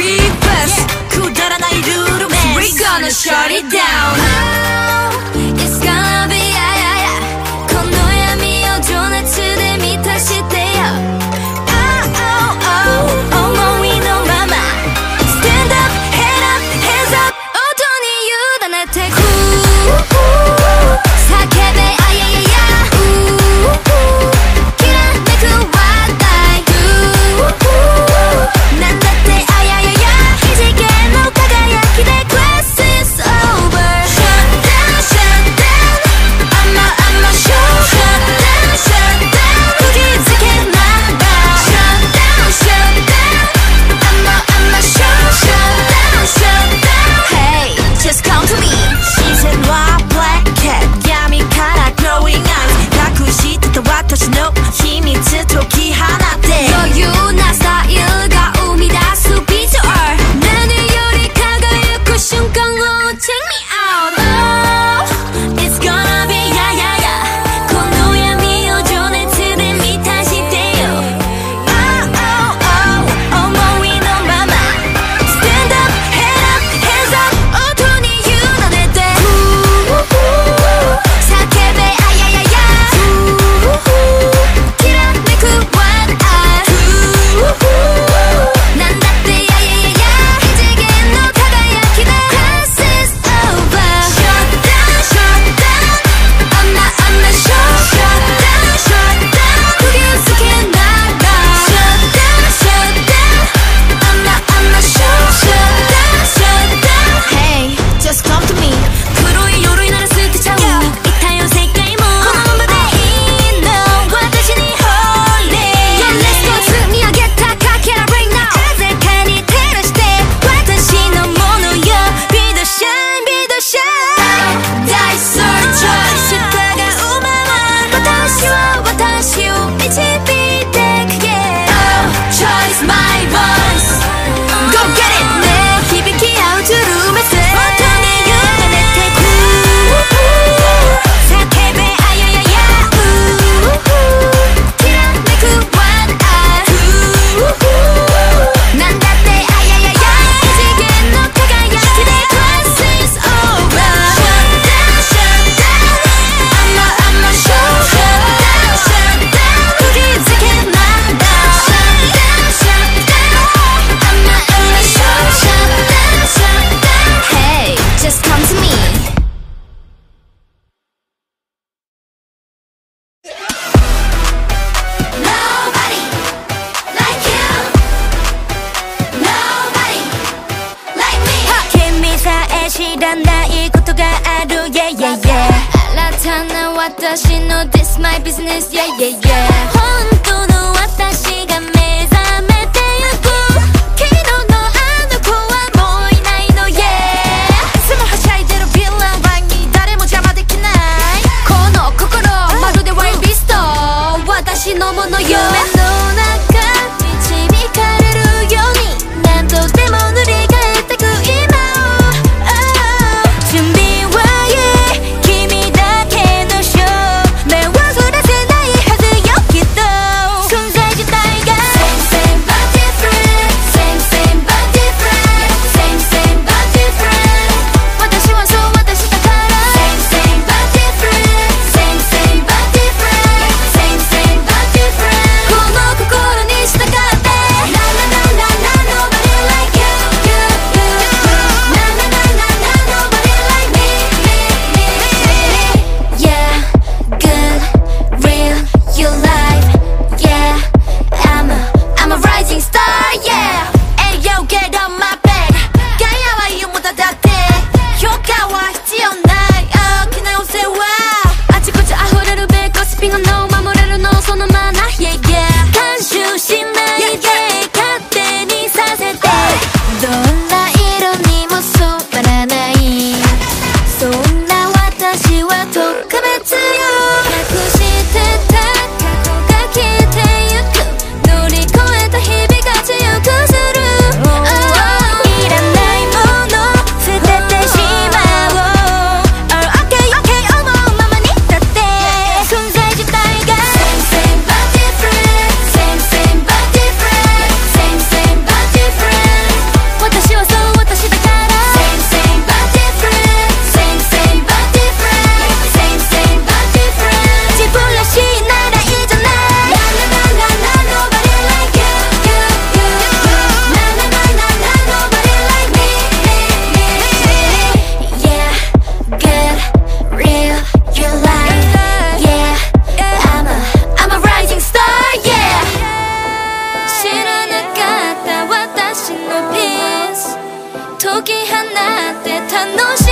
request 굳어란 나의 루루맨 We're gonna shut it down It's gonna beこの闇を情熱で満たしてよ思いのまま Stand up, head up, hands up 音に委ねてく叫べあやややきらめく話題なんだってあややや異次元の輝きで Class is over Shut down, shut down I'm a show Shut down, shut down釘付けなんだ Shut down, shut down I'm a show Shut down, shut down Hey, just come to me 시선과 black cat闇からglowing eyes 隠してた私の秘密解き放って余裕なスタイルが生み出すビジュアル何より輝く瞬間を Check me out Oh, it's gonna be yeah yeah yeah この闇を情熱で満たしてよ Oh, 思いのまま Stand up, head up, hands up 音に委ねて叫べあやややきらめく話題なんだってやややや異次元の輝きで Class is over Shut down, shut down I'm a show Shut down, shut down釘付けなんだ Shut down, shut down I'm a show Shut down, shut down Hey, just come to me 黒い鎧なら捨てちゃう一体の世界もこのままでいいの私に Hold it Yeah, let's go 積み上げたかけら Right now 鮮やかに照らして私のものよ Be the shine, be the shine 大それ Choice が生まれ私は私を導いてく Yeah Oh, choice my voice Go get it ね響き合うトゥルーメッセージ音に委ねてく叫べあやややきらめく話題なんだってあややや異次元の輝きで Class is over Shut down, shut down I'm a show Shut down, shut down釘付けなんだ Shut down, shut down I'm a show Shut down, shut down Hey, just come to me Nobody like you Nobody like me 君さえ知らないことがある Yeah yeah yeah 新たな私の This my business Yeah yeah yeah 本当の私が目覚めてゆく昨日のあの子はもういないの Yeah いつもはしゃいでるヴィラン版に誰も邪魔できないこの心まるでワイルドビースト私のものよ夢の中導かれるように何度でも塗り替えてく今を準備はいい君だけのショー目をそらせないはずよきっと 포기한 나 때楽し